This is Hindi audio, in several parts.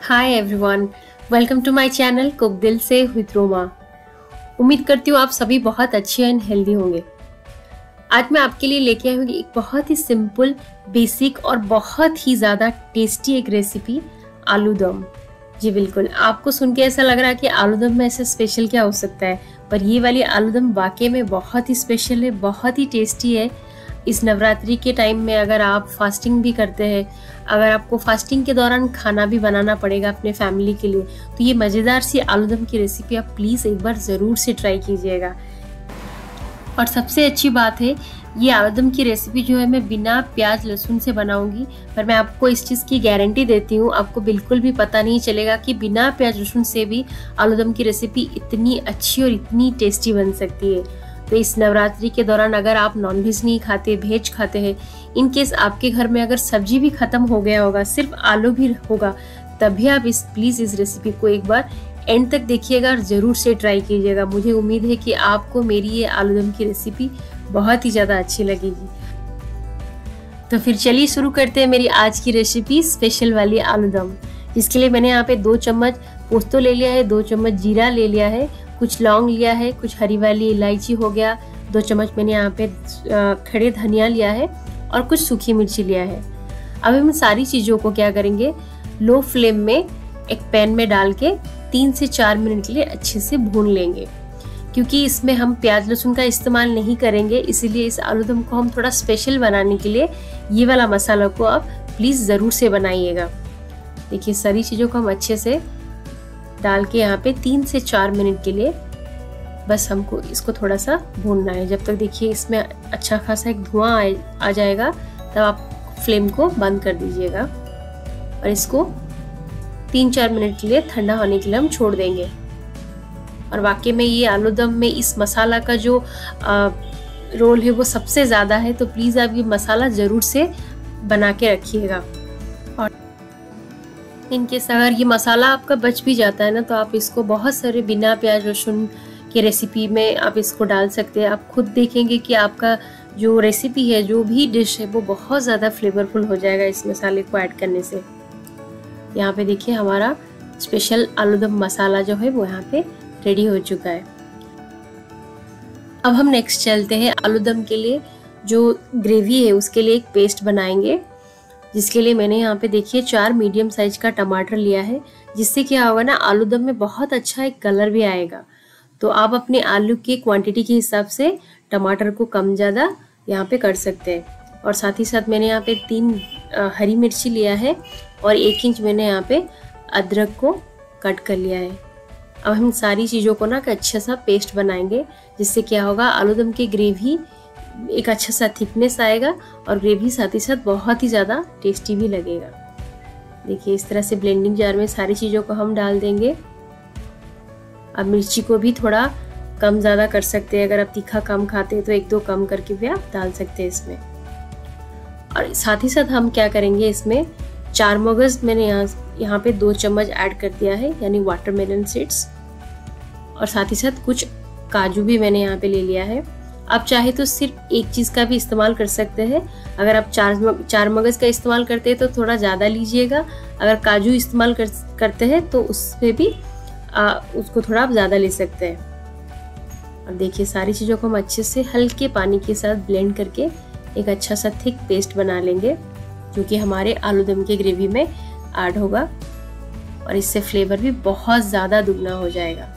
Hi everyone, welcome to my channel cook दिल से विद रोमा। उम्मीद करती हूँ आप सभी बहुत अच्छे एंड हेल्दी होंगे। आज मैं आपके लिए लेके आई हूँ एक बहुत ही सिंपल, बेसिक और बहुत ही ज़्यादा टेस्टी एक रेसिपी, आलू दम। जी बिल्कुल, आपको सुन के ऐसा लग रहा है कि आलू दम में ऐसा स्पेशल क्या हो सकता है, पर ये वाली आलू दम वाकई में बहुत ही स्पेशल है, बहुत ही टेस्टी है। इस नवरात्रि के टाइम में अगर आप फास्टिंग भी करते हैं, अगर आपको फास्टिंग के दौरान खाना भी बनाना पड़ेगा अपने फैमिली के लिए, तो ये मज़ेदार सी आलू दम की रेसिपी आप प्लीज़ एक बार ज़रूर से ट्राई कीजिएगा। और सबसे अच्छी बात है, ये आलू दम की रेसिपी जो है मैं बिना प्याज लहसुन से बनाऊंगी, पर मैं आपको इस चीज़ की गारंटी देती हूँ, आपको बिल्कुल भी पता नहीं चलेगा कि बिना प्याज लहसुन से भी आलू दम की रेसिपी इतनी अच्छी और इतनी टेस्टी बन सकती है। तो इस नवरात्रि के दौरान अगर आप नॉनवेज नहीं खाते, वेज खाते हैं, इन केस आपके घर में अगर सब्जी भी खत्म हो गया होगा, सिर्फ आलू भी होगा, तभी आप प्लीज़ इस रेसिपी को एक बार एंड तक देखिएगा और ज़रूर से ट्राई कीजिएगा। मुझे उम्मीद है कि आपको मेरी ये आलू दम की रेसिपी बहुत ही ज़्यादा अच्छी लगेगी। तो फिर चलिए शुरू करते हैं मेरी आज की रेसिपी, स्पेशल वाली आलू दम। जिसके लिए मैंने यहाँ पे 2 चम्मच पोस्तो ले लिया है, 2 चम्मच जीरा ले लिया है, कुछ लौंग लिया है, कुछ हरी वाली इलायची हो गया, 2 चम्मच मैंने यहाँ पे खड़े धनिया लिया है और कुछ सूखी मिर्ची लिया है। अब हम सारी चीज़ों को क्या करेंगे, लो फ्लेम में एक पैन में डाल के 3 से 4 मिनट के लिए अच्छे से भून लेंगे। क्योंकि इसमें हम प्याज लहसुन का इस्तेमाल नहीं करेंगे, इसीलिए इस आलू दम को हम थोड़ा स्पेशल बनाने के लिए ये वाला मसाला को आप प्लीज़ ज़रूर से बनाइएगा। देखिए सारी चीज़ों को हम अच्छे से डाल के यहाँ पे 3 से 4 मिनट के लिए बस हमको इसको थोड़ा सा भूनना है। जब तक देखिए इसमें अच्छा खासा एक धुआं आ जाएगा, तब आप फ्लेम को बंद कर दीजिएगा और इसको 3-4 मिनट के लिए ठंडा होने के लिए हम छोड़ देंगे। और वाकई में ये आलू दम में इस मसाला का जो रोल है वो सबसे ज़्यादा है, तो प्लीज़ आप ये मसाला ज़रूर से बना के रखिएगा। और इनकेस अगर ये मसाला आपका बच भी जाता है ना, तो आप इसको बहुत सारे बिना प्याज लहसुन की रेसिपी में आप इसको डाल सकते हैं। आप खुद देखेंगे कि आपका जो रेसिपी है, जो भी डिश है, वो बहुत ज़्यादा फ्लेवरफुल हो जाएगा इस मसाले को ऐड करने से। यहाँ पे देखिए हमारा स्पेशल आलू दम मसाला जो है वो यहाँ पे रेडी हो चुका है। अब हम नेक्स्ट चलते हैं, आलू दम के लिए जो ग्रेवी है उसके लिए एक पेस्ट बनाएंगे। जिसके लिए मैंने यहाँ पे देखिए 4 मीडियम साइज का टमाटर लिया है, जिससे क्या होगा ना, आलू दम में बहुत अच्छा एक कलर भी आएगा। तो आप अपने आलू की क्वांटिटी के हिसाब से टमाटर को कम ज़्यादा यहाँ पे कर सकते हैं। और साथ ही साथ मैंने यहाँ पे 3 हरी मिर्ची लिया है और 1 इंच मैंने यहाँ पे अदरक को कट कर लिया है। अब हम सारी चीज़ों को ना अच्छा सा पेस्ट बनाएंगे, जिससे क्या होगा, आलू दम की ग्रेवी एक अच्छा सा थिकनेस आएगा और ग्रेवी साथ ही साथ बहुत ही ज़्यादा टेस्टी भी लगेगा। देखिए इस तरह से ब्लेंडिंग जार में सारी चीज़ों को हम डाल देंगे। अब मिर्ची को भी थोड़ा कम ज़्यादा कर सकते हैं, अगर आप तीखा कम खाते हैं तो 1-2 कम करके भी आप डाल सकते हैं इसमें। और साथ ही साथ हम क्या करेंगे, इसमें 4 मगज़ मैंने यहाँ पे 2 चम्मच ऐड कर दिया है, यानी वाटरमेलन सीड्स। और साथ ही साथ कुछ काजू भी मैंने यहाँ पे ले लिया है। आप चाहे तो सिर्फ एक चीज़ का भी इस्तेमाल कर सकते हैं। अगर आप 4 मगज़ का इस्तेमाल करते हैं तो थोड़ा ज़्यादा लीजिएगा, अगर काजू इस्तेमाल करते हैं तो उसमें भी उसको थोड़ा आप ज़्यादा ले सकते हैं। और देखिए सारी चीज़ों को हम अच्छे से हल्के पानी के साथ ब्लेंड करके एक अच्छा सा थिक पेस्ट बना लेंगे, जो कि हमारे आलू दम की ग्रेवी में ऐड होगा और इससे फ्लेवर भी बहुत ज़्यादा दुगना हो जाएगा।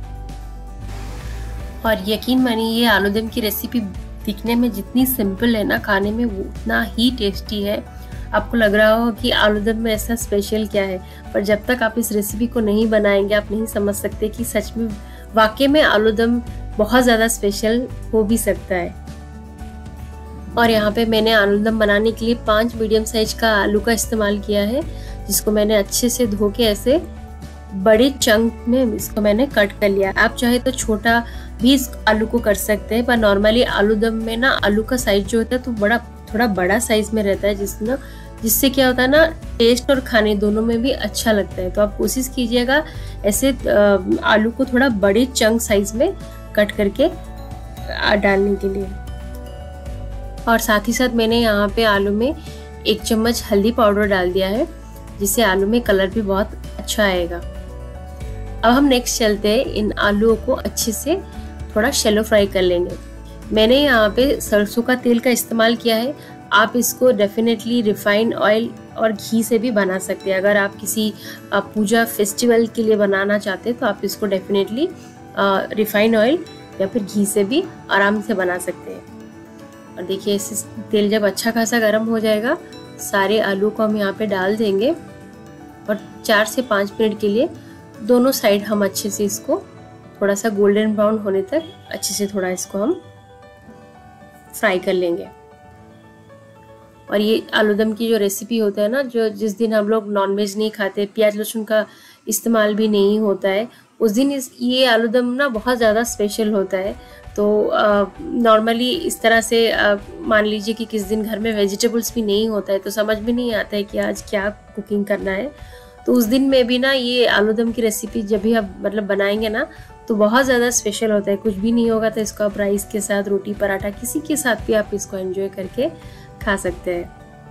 और यकीन मानिए ये आलू दम की रेसिपी दिखने में जितनी सिंपल है ना, खाने में वो उतना ही टेस्टी है। आपको लग रहा हो कि आलू दम में ऐसा स्पेशल क्या है, पर जब तक आप इस रेसिपी को नहीं बनाएंगे आप नहीं समझ सकते कि सच में वाकई में आलू दम बहुत ज़्यादा स्पेशल हो भी सकता है। और यहाँ पे मैंने आलू दम बनाने के लिए 5 मीडियम साइज का आलू का इस्तेमाल किया है, जिसको मैंने अच्छे से धो के ऐसे बड़े चंक में इसको मैंने कट कर लिया। आप चाहे तो छोटा भी इस आलू को कर सकते हैं, पर नॉर्मली आलू दम में ना आलू का साइज जो होता है तो थोड़ा बड़ा साइज में रहता है, जिससे क्या होता है ना, टेस्ट और खाने दोनों में भी अच्छा लगता है। तो आप कोशिश कीजिएगा ऐसे आलू को थोड़ा बड़े चंक साइज में कट करके डालने के लिए। और साथ ही साथ मैंने यहाँ पे आलू में 1 चम्मच हल्दी पाउडर डाल दिया है जिससे आलू में कलर भी बहुत अच्छा आएगा। अब हम नेक्स्ट चलते हैं, इन आलूओं को अच्छे से थोड़ा शैलो फ्राई कर लेंगे। मैंने यहाँ पे सरसों का तेल का इस्तेमाल किया है। आप इसको डेफिनेटली रिफाइंड ऑयल और घी से भी बना सकते हैं। अगर आप किसी पूजा फेस्टिवल के लिए बनाना चाहते हैं तो आप इसको डेफिनेटली रिफाइंड ऑयल या फिर घी से भी आराम से बना सकते हैं। और देखिए इस तेल जब अच्छा खासा गर्म हो जाएगा, सारे आलू को हम यहाँ पे डाल देंगे और 4 से 5 मिनट के लिए दोनों साइड हम अच्छे से इसको थोड़ा सा गोल्डन ब्राउन होने तक अच्छे से थोड़ा इसको हम फ्राई कर लेंगे। और ये आलू दम की जो रेसिपी होता है ना, जो जिस दिन हम लोग नॉनवेज नहीं खाते, प्याज लहसुन का इस्तेमाल भी नहीं होता है, उस दिन ये आलू दम ना बहुत ज़्यादा स्पेशल होता है। तो नॉर्मली इस तरह से मान लीजिए कि किस दिन घर में वेजिटेबल्स भी नहीं होता है तो समझ भी नहीं आता है कि आज क्या कुकिंग करना है। तो उस दिन में भी ना ये आलू दम की रेसिपी जब भी आप मतलब बनाएंगे ना तो बहुत ज़्यादा स्पेशल होता है। कुछ भी नहीं होगा तो इसको आप राइस के साथ, रोटी पराठा, किसी के साथ भी आप इसको एंजॉय करके खा सकते हैं।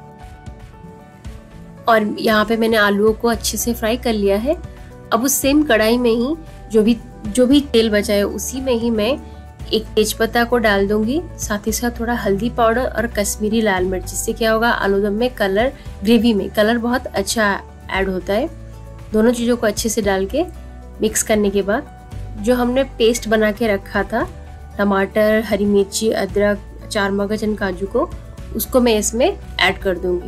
और यहाँ पे मैंने आलूओं को अच्छे से फ्राई कर लिया है। अब उस सेम कढ़ाई में ही जो भी तेल बचा है उसी में ही मैं एक तेजपत्ता को डाल दूंगी, साथ ही साथ थोड़ा हल्दी पाउडर और कश्मीरी लाल मिर्च। जिससे क्या होगा, आलू दम में कलर, ग्रेवी में कलर बहुत अच्छा ऐड होता है। दोनों चीज़ों को अच्छे से डाल के मिक्स करने के बाद जो हमने पेस्ट बना के रखा था, टमाटर, हरी मिर्ची, अदरक, 4 मगज एंड काजू को, उसको मैं इसमें ऐड कर दूंगी।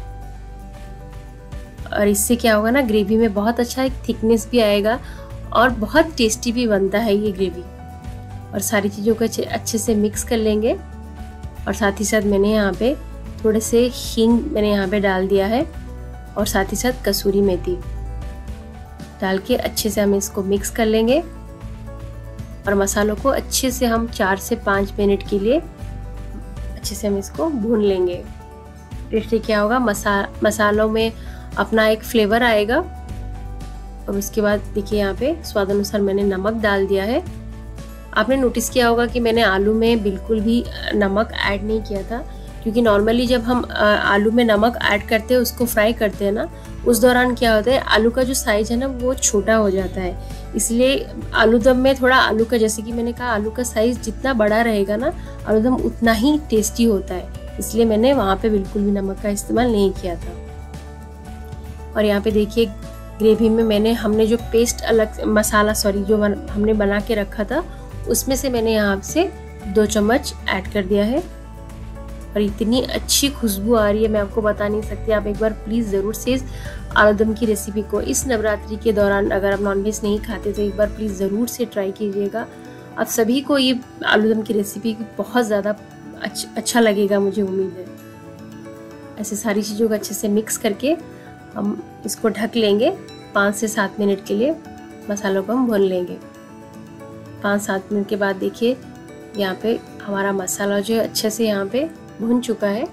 और इससे क्या होगा ना, ग्रेवी में बहुत अच्छा एक थिकनेस भी आएगा और बहुत टेस्टी भी बनता है ये ग्रेवी। और सारी चीज़ों को अच्छे से मिक्स कर लेंगे। और साथ ही साथ मैंने यहाँ पे थोड़े से हींग मैंने यहाँ पे डाल दिया है और साथ ही साथ कसूरी मेथी डाल के अच्छे से हम इसको मिक्स कर लेंगे। और मसालों को अच्छे से हम 4 से 5 मिनट के लिए अच्छे से हम इसको भून लेंगे। इससे क्या होगा, मसालों में अपना एक फ्लेवर आएगा। और उसके बाद देखिए यहाँ पे स्वाद अनुसार मैंने नमक डाल दिया है। आपने नोटिस किया होगा कि मैंने आलू में बिल्कुल भी नमक ऐड नहीं किया था, क्योंकि नॉर्मली जब हम आलू में नमक ऐड करते हैं, उसको फ्राई करते हैं ना, उस दौरान क्या होता है, आलू का जो साइज है ना वो छोटा हो जाता है। इसलिए आलू दम में थोड़ा आलू का, जैसे कि मैंने कहा, आलू का साइज जितना बड़ा रहेगा ना, आलू दम उतना ही टेस्टी होता है। इसलिए मैंने वहाँ पे बिल्कुल भी नमक का इस्तेमाल नहीं किया था। और यहाँ पे देखिए ग्रेवी में हमने जो पेस्ट जो हमने बना के रखा था, उसमें से मैंने यहाँ से 2 चम्मच ऐड कर दिया है। और इतनी अच्छी खुशबू आ रही है, मैं आपको बता नहीं सकती। आप एक बार प्लीज़ ज़रूर से इस आलू दम की रेसिपी को इस नवरात्रि के दौरान, अगर आप नॉनवेज नहीं खाते तो एक बार प्लीज़ ज़रूर से ट्राई कीजिएगा। आप सभी को ये आलू दम की रेसिपी बहुत ज़्यादा अच्छा लगेगा, मुझे उम्मीद है। ऐसे सारी चीज़ों को अच्छे से मिक्स करके हम इसको ढक लेंगे। 5 से 7 मिनट के लिए मसालों को हम भून लेंगे। 5-7 मिनट के बाद देखिए यहाँ पे हमारा मसाला जो है अच्छे से यहाँ पे भुन चुका है।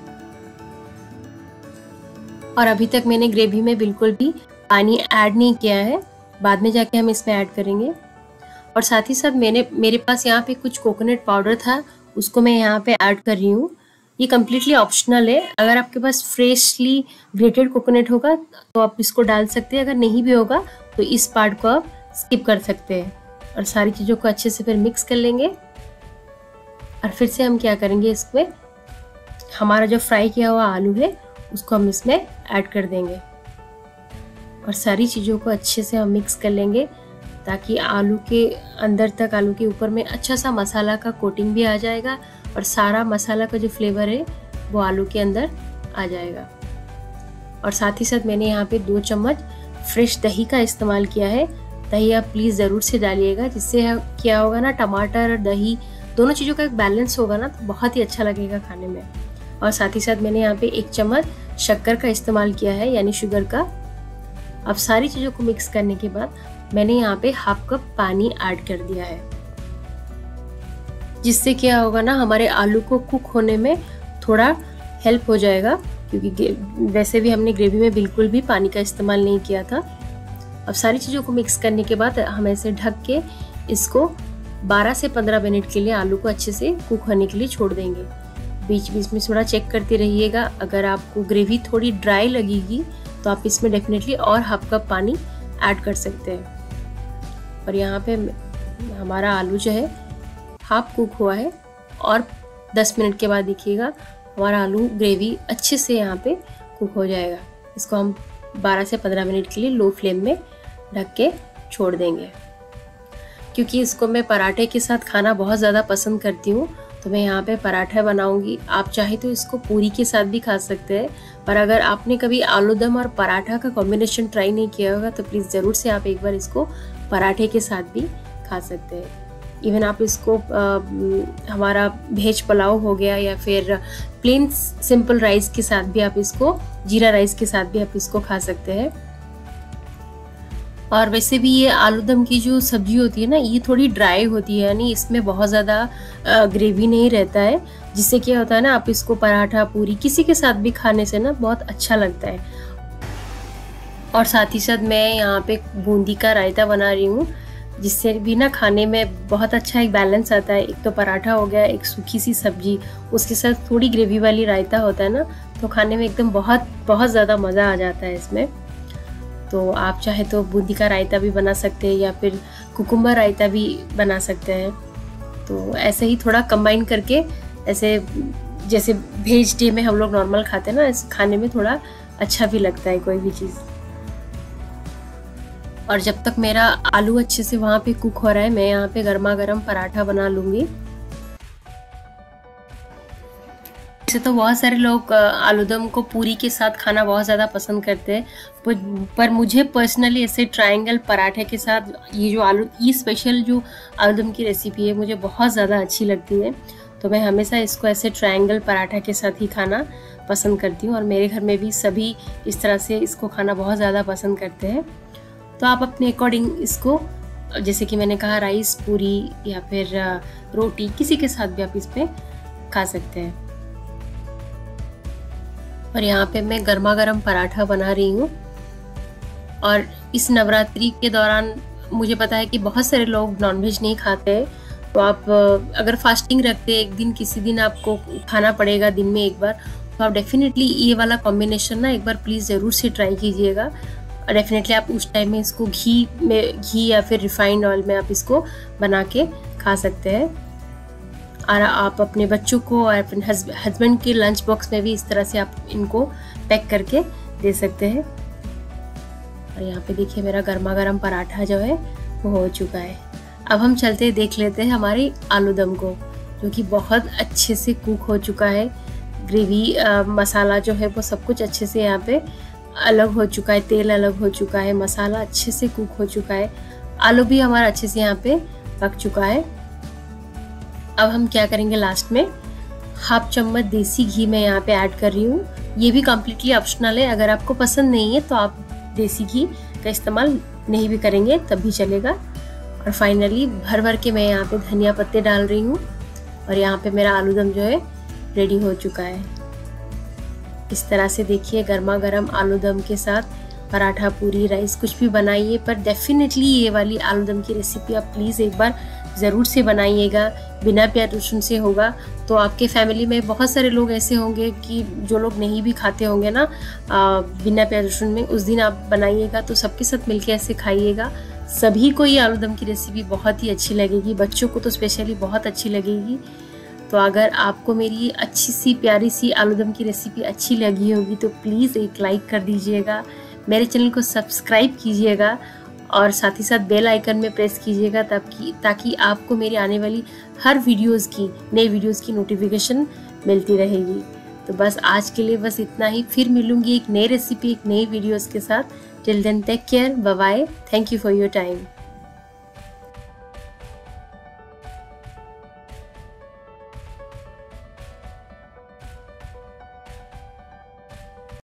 और अभी तक मैंने ग्रेवी में बिल्कुल भी पानी ऐड नहीं किया है, बाद में जाके हम इसमें ऐड करेंगे। और साथ ही साथ मेरे पास यहाँ पे कुछ कोकोनट पाउडर था, उसको मैं यहाँ पे ऐड कर रही हूँ। ये कम्प्लीटली ऑप्शनल है। अगर आपके पास फ्रेशली ग्रेटेड कोकोनट होगा तो आप इसको डाल सकते हैं, अगर नहीं भी होगा तो इस पार्ट को आप स्किप कर सकते हैं। और सारी चीज़ों को अच्छे से फिर मिक्स कर लेंगे। और फिर से हम क्या करेंगे, इसमें हमारा जो फ्राई किया हुआ आलू है उसको हम इसमें ऐड कर देंगे। और सारी चीज़ों को अच्छे से हम मिक्स कर लेंगे ताकि आलू के अंदर तक, आलू के ऊपर में अच्छा सा मसाला का कोटिंग भी आ जाएगा और सारा मसाला का जो फ्लेवर है वो आलू के अंदर आ जाएगा। और साथ ही साथ मैंने यहाँ पे 2 चम्मच फ्रेश दही का इस्तेमाल किया है। दही आप प्लीज़ ज़रूर से डालिएगा, जिससे क्या होगा ना, टमाटर और दही दोनों चीज़ों का एक बैलेंस होगा ना, तो बहुत ही अच्छा लगेगा खाने में। और साथ ही साथ मैंने यहाँ पे 1 चम्मच शक्कर का इस्तेमाल किया है, यानी शुगर का। अब सारी चीज़ों को मिक्स करने के बाद मैंने यहाँ पे 1/2 कप पानी ऐड कर दिया है, जिससे क्या होगा ना, हमारे आलू को कुक होने में थोड़ा हेल्प हो जाएगा, क्योंकि वैसे भी हमने ग्रेवी में बिल्कुल भी पानी का इस्तेमाल नहीं किया था। अब सारी चीज़ों को मिक्स करने के बाद हम ऐसे ढक के इसको 12 से 15 मिनट के लिए आलू को अच्छे से कुक होने के लिए छोड़ देंगे। बीच बीच में थोड़ा चेक करते रहिएगा। अगर आपको ग्रेवी थोड़ी ड्राई लगेगी तो आप इसमें डेफिनेटली और हाफ कप पानी ऐड कर सकते हैं। और यहाँ पे हमारा आलू जो है हाफ कुक हुआ है और 10 मिनट के बाद देखिएगा हमारा आलू ग्रेवी अच्छे से यहाँ पे कुक हो जाएगा। इसको हम 12 से 15 मिनट के लिए लो फ्लेम में ढक के छोड़ देंगे। क्योंकि इसको मैं पराठे के साथ खाना बहुत ज़्यादा पसंद करती हूँ, तो मैं यहाँ पे पराठा बनाऊँगी। आप चाहे तो इसको पूरी के साथ भी खा सकते हैं, पर अगर आपने कभी आलू दम और पराठा का कॉम्बिनेशन ट्राई नहीं किया होगा तो प्लीज़ ज़रूर से आप एक बार इसको पराठे के साथ भी खा सकते हैं। इवन आप इसको हमारा वेज पुलाव हो गया या फिर प्लेन सिंपल राइस के साथ भी आप इसको, जीरा राइस के साथ भी आप इसको खा सकते हैं। और वैसे भी ये आलू दम की जो सब्जी होती है ना, ये थोड़ी ड्राई होती है, यानी इसमें बहुत ज़्यादा ग्रेवी नहीं रहता है, जिससे क्या होता है ना, आप इसको पराठा पूरी किसी के साथ भी खाने से ना बहुत अच्छा लगता है। और साथ ही साथ मैं यहाँ पे बूंदी का रायता बना रही हूँ, जिससे भी ना खाने में बहुत अच्छा एक बैलेंस आता है। एक तो पराठा हो गया, एक सूखी सी सब्जी, उसके साथ थोड़ी ग्रेवी वाली रायता होता है ना, तो खाने में एकदम बहुत ज़्यादा मज़ा आ जाता है इसमें। तो आप चाहे तो बूंदी का रायता भी बना सकते हैं या फिर कुकुम्बर रायता भी बना सकते हैं। तो ऐसे ही थोड़ा कंबाइन करके, ऐसे जैसे वेज डे में हम लोग नॉर्मल खाते हैं ना, इस खाने में थोड़ा अच्छा भी लगता है कोई भी चीज़। और जब तक मेरा आलू अच्छे से वहाँ पे कुक हो रहा है, मैं यहाँ पे गर्मा गर्म पराठा बना लूँगी। वैसे तो बहुत सारे लोग आलूदम को पूरी के साथ खाना बहुत ज़्यादा पसंद करते हैं, पर मुझे पर्सनली ऐसे ट्रायंगल पराठे के साथ ये स्पेशल जो आलूदम की रेसिपी है मुझे बहुत ज़्यादा अच्छी लगती है। तो मैं हमेशा इसको ऐसे ट्रायंगल पराठा के साथ ही खाना पसंद करती हूँ, और मेरे घर में भी सभी इस तरह से इसको खाना बहुत ज़्यादा पसंद करते हैं। तो आप अपने अकॉर्डिंग इसको, जैसे कि मैंने कहा, राइस, पूरी या फिर रोटी, किसी के साथ भी आप इस पे खा सकते हैं। और यहाँ पे मैं गर्मा गर्म पराठा बना रही हूँ। और इस नवरात्रि के दौरान मुझे पता है कि बहुत सारे लोग नॉनवेज नहीं खाते हैं, तो आप अगर फास्टिंग रखते हैं, एक दिन किसी दिन आपको खाना पड़ेगा दिन में एक बार, तो आप डेफिनेटली ये वाला कॉम्बिनेशन ना एक बार प्लीज़ ज़रूर से ट्राई कीजिएगा। और डेफिनेटली आप उस टाइम में इसको घी या फिर रिफाइंड ऑयल में आप इसको बना के खा सकते हैं। और आप अपने बच्चों को और अपने हस्बैंड के लंच बॉक्स में भी इस तरह से आप इनको पैक करके दे सकते हैं। और यहाँ पे देखिए मेरा गर्मा गर्म पराठा जो है वो हो चुका है। अब हम चलते देख लेते हैं हमारी आलू दम को, जो कि बहुत अच्छे से कुक हो चुका है। ग्रेवी, मसाला जो है वो सब कुछ अच्छे से यहाँ पे अलग हो चुका है, तेल अलग हो चुका है, मसाला अच्छे से कुक हो चुका है, आलू भी हमारा अच्छे से यहाँ पे पक चुका है। अब हम क्या करेंगे, लास्ट में हाफ चम्मच देसी घी मैं यहाँ पे ऐड कर रही हूँ। ये भी कम्प्लीटली ऑप्शनल है, अगर आपको पसंद नहीं है तो आप देसी घी का इस्तेमाल नहीं भी करेंगे तब भी चलेगा। और फाइनली भर भर के मैं यहाँ पे धनिया पत्ते डाल रही हूँ। और यहाँ पे मेरा आलू दम जो है रेडी हो चुका है। इस तरह से देखिए गर्मा गर्म आलू दम के साथ पराठा, पूरी, राइस कुछ भी बनाइए, पर डेफिनेटली ये वाली आलू दम की रेसिपी आप प्लीज़ एक बार ज़रूर से बनाइएगा। बिना प्याज लहसुन से होगा तो आपके फैमिली में बहुत सारे लोग ऐसे होंगे कि जो लोग नहीं भी खाते होंगे ना बिना प्याज लहसुन में, उस दिन आप बनाइएगा तो सबके साथ मिलके ऐसे खाइएगा। सभी को ये आलू दम की रेसिपी बहुत ही अच्छी लगेगी, बच्चों को तो स्पेशली बहुत अच्छी लगेगी। तो अगर आपको मेरी अच्छी सी प्यारी सी आलू दम की रेसिपी अच्छी लगी होगी तो प्लीज़ एक लाइक कर दीजिएगा, मेरे चैनल को सब्सक्राइब कीजिएगा और साथ ही साथ बेल आइकन में प्रेस कीजिएगा ताकि आपको मेरी आने वाली हर नए वीडियोस की नोटिफिकेशन मिलती रहेगी। तो बस आज के लिए बस इतना ही, फिर मिलूंगी एक नई रेसिपी, एक नई वीडियोस के साथ। Till then take care, bye bye, thank you for your time.